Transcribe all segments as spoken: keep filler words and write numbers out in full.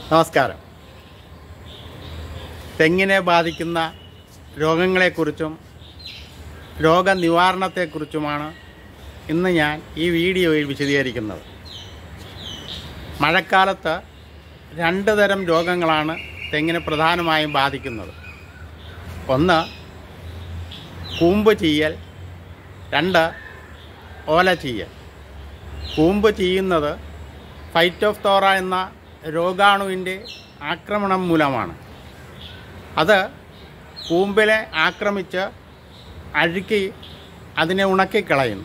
നമസ്കാരം. തെങ്ങിനെ ബാധിക്കുന്ന രോഗങ്ങളെക്കുറിച്ചും രോഗനിവാരണത്തെക്കുറിച്ചുമാണ് ഇന്ന് ഞാൻ ഈ വീഡിയോയിൽ വിശദീകരിക്കുന്നത്. മഴക്കാലത്ത് രണ്ട് തരം രോഗങ്ങളാണ് തെങ്ങിനെ പ്രധാനമായും ബാധിക്കുന്നത്. ഒന്ന് കൂമ്പ് ചീയൽ, രണ്ട് ഓല ചീയൽ. കൂമ്പ് ചീയുന്നത് ഫൈറ്റോഫ്തോറ എന്ന രോഗാണുവിൻ്റെ ആക്രമണം മൂലമാണ്. അത് കൂമ്പിനെ ആക്രമിച്ച് അഴുക്കി അതിനെ ഉണക്കിക്കളയുന്നു.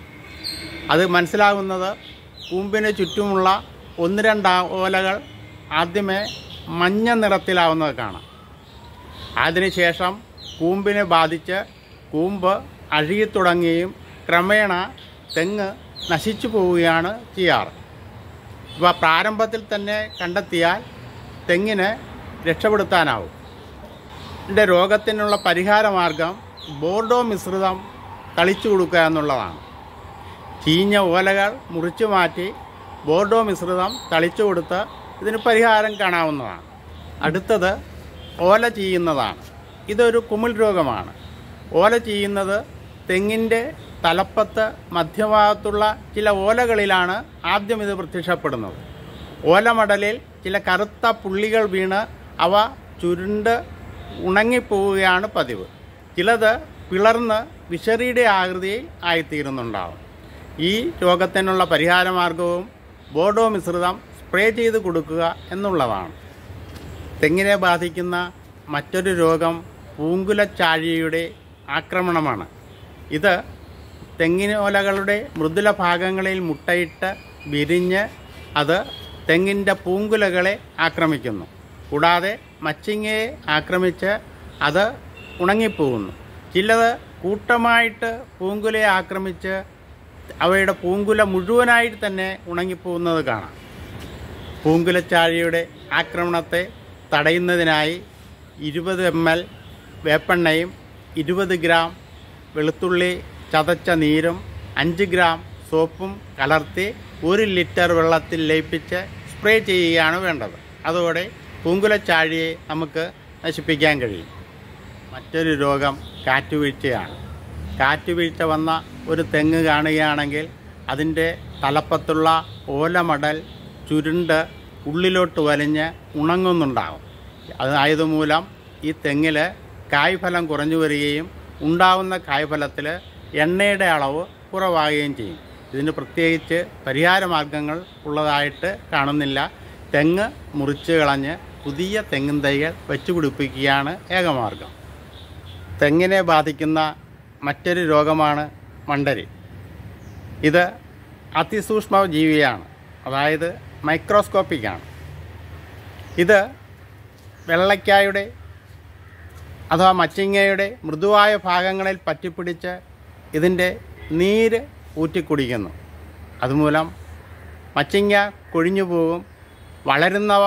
അത് മനസ്സിലാകുന്നത് കൂമ്പിന് ചുറ്റുമുള്ള ഒന്ന് രണ്ട് ഓലകൾ ആദ്യമേ മഞ്ഞ നിറത്തിലാവുന്നത് കാണാം. അതിനുശേഷം കൂമ്പിനെ ബാധിച്ച് കൂമ്പ് അഴുകിത്തുടങ്ങുകയും ക്രമേണ തെങ്ങ് നശിച്ചു പോവുകയാണ് ചെയ്യാറ്. ഇവ പ്രാരംഭത്തിൽ തന്നെ കണ്ടെത്തിയാൽ തെങ്ങിനെ രക്ഷപ്പെടുത്താനാവും. ഇതിൻ്റെ രോഗത്തിനുള്ള പരിഹാരമാർഗം ബോർഡോ മിശ്രിതം തളിച്ചു കൊടുക്കുക എന്നുള്ളതാണ്. ചീഞ്ഞ ഓലകൾ മുറിച്ചു മാറ്റി ബോർഡോ മിശ്രിതം തളിച്ചു കൊടുത്ത് ഇതിന് പരിഹാരം കാണാവുന്നതാണ്. അടുത്തത് ഓല ചീയുന്നതാണ്. ഇതൊരു കുമിൾ രോഗമാണ്. ഓല ചീയുന്നത് തെങ്ങിൻ്റെ തലപ്പത്ത് മധ്യഭാഗത്തുള്ള ചില ഓലകളിലാണ് ആദ്യം ഇത് പ്രത്യക്ഷപ്പെടുന്നത്. ഓലമടലിൽ ചില കറുത്ത പുള്ളികൾ വീണ് അവ ചുരുണ്ട് ഉണങ്ങിപ്പോവുകയാണ് പതിവ്. ചിലത് പിളർന്ന് വിശറിയുടെ ആകൃതിയിൽ ആയിത്തീരുന്നുണ്ടാവും. ഈ രോഗത്തിനുള്ള പരിഹാരമാർഗവും ബോർഡോ മിശ്രിതം സ്പ്രേ ചെയ്ത് കൊടുക്കുക എന്നുള്ളതാണ്. തെങ്ങിനെ ബാധിക്കുന്ന മറ്റൊരു രോഗം പൂങ്കുലച്ചാഴിയുടെ ആക്രമണമാണ്. ഇത് തെങ്ങിനോലകളുടെ മൃദുല ഭാഗങ്ങളിൽ മുട്ടയിട്ട് വിരിഞ്ഞ് അത് തെങ്ങിൻ്റെ പൂങ്കുലകളെ ആക്രമിക്കുന്നു. കൂടാതെ മച്ചിങ്ങയെ ആക്രമിച്ച് അത് ഉണങ്ങിപ്പോകുന്നു. ചിലത് കൂട്ടമായിട്ട് പൂങ്കുലയെ ആക്രമിച്ച് അവയുടെ പൂങ്കുല മുഴുവനായിട്ട് തന്നെ ഉണങ്ങിപ്പോകുന്നത് കാണാം. പൂങ്കുലച്ചാഴിയുടെ ആക്രമണത്തെ തടയുന്നതിനായി ഇരുപത് എം എൽ വേപ്പെണ്ണയും ഇരുപത് ഗ്രാം വെളുത്തുള്ളി ചതച്ച നീരും അഞ്ച് ഗ്രാം സോപ്പും കലർത്തി ഒരു ലിറ്റർ വെള്ളത്തിൽ ലയിപ്പിച്ച് സ്പ്രേ ചെയ്യുകയാണ് വേണ്ടത്. അതോടെ പൂങ്കുലച്ചാഴിയെ നമുക്ക് നശിപ്പിക്കാൻ കഴിയും. മറ്റൊരു രോഗം കാറ്റുവീഴ്ചയാണ്. കാറ്റുവീഴ്ച വന്ന ഒരു തെങ്ങ് കാണുകയാണെങ്കിൽ അതിൻ്റെ തലപ്പത്തുള്ള ഓലമടൽ ചുരുണ്ട് ഉള്ളിലോട്ട് വലിഞ്ഞ് ഉണങ്ങുന്നുണ്ടാകും. അതായതുമൂലം ഈ തെങ്ങിൽ കായ്ഫലം കുറഞ്ഞു വരികയും ഉണ്ടാവുന്ന കായ്ഫലത്തിൽ എണ്ണയുടെ അളവ് കുറവാകുകയും ചെയ്യും. ഇതിന് പ്രത്യേകിച്ച് പരിഹാരമാർഗങ്ങൾ ഉള്ളതായിട്ട് കാണുന്നില്ല. തെങ്ങ് മുറിച്ച് കളഞ്ഞ് പുതിയ തെങ്ങിൻ തൈകൾ വെച്ചു പിടിപ്പിക്കുകയാണ് ഏകമാർഗം. തെങ്ങിനെ ബാധിക്കുന്ന മറ്റൊരു രോഗമാണ് മണ്ടരി. ഇത് അതിസൂക്ഷ്മ ജീവിയാണ്, അതായത് മൈക്രോസ്കോപ്പിക്കാണ്. ഇത് വെള്ളയ്ക്കായുടെ അഥവാ മച്ചിങ്ങയുടെ മൃദുവായ ഭാഗങ്ങളിൽ പറ്റിപ്പിടിച്ച് ഇതിൻ്റെ നീര് ഊറ്റിക്കുടിക്കുന്നു. അതുമൂലം മച്ചിങ്ങ കൊഴിഞ്ഞു പോകും, വളരുന്നവ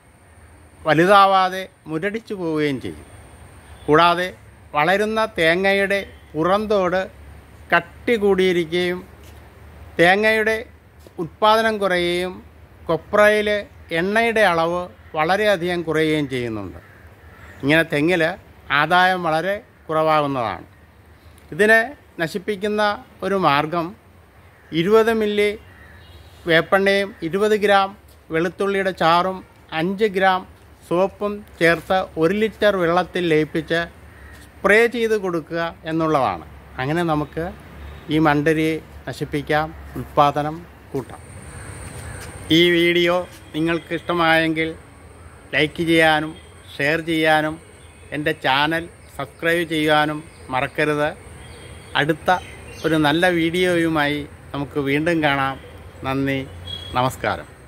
വലുതാവാതെ മുരടിച്ചു പോവുകയും ചെയ്യും. കൂടാതെ വളരുന്ന തേങ്ങയുടെ പുറന്തോട് കട്ടി കൂടിയിരിക്കുകയും തേങ്ങയുടെ ഉൽപ്പാദനം കുറയുകയും കൊപ്രയിൽ എണ്ണയുടെ അളവ് വളരെയധികം കുറയുകയും ചെയ്യുന്നുണ്ട്. ഇങ്ങനെ തെങ്ങിൽ ആദായം വളരെ കുറവാകുന്നതാണ്. ഇതിനെ നശിപ്പിക്കുന്ന ഒരു മാർഗം ഇരുപത് മില്ലി വേപ്പെണ്ണയും ഇരുപത് ഗ്രാം വെളുത്തുള്ളിയുടെ ചാറും അഞ്ച് ഗ്രാം സോപ്പും ചേർത്ത് ഒരു ലിറ്റർ വെള്ളത്തിൽ ലയിപ്പിച്ച് സ്പ്രേ ചെയ്ത് കൊടുക്കുക എന്നുള്ളതാണ്. അങ്ങനെ നമുക്ക് ഈ മണ്ടരിയെ നശിപ്പിക്കാം, ഉൽപ്പാദനം കൂട്ടാം. ഈ വീഡിയോ നിങ്ങൾക്ക് ഇഷ്ടമായെങ്കിൽ ലൈക്ക് ചെയ്യാനും ഷെയർ ചെയ്യാനും എൻ്റെ ചാനൽ സബ്സ്ക്രൈബ് ചെയ്യാനും മറക്കരുത്. അടുത്ത ഒരു നല്ല വീഡിയോയുമായി നമുക്ക് വീണ്ടും കാണാം. നന്ദി, നമസ്കാരം.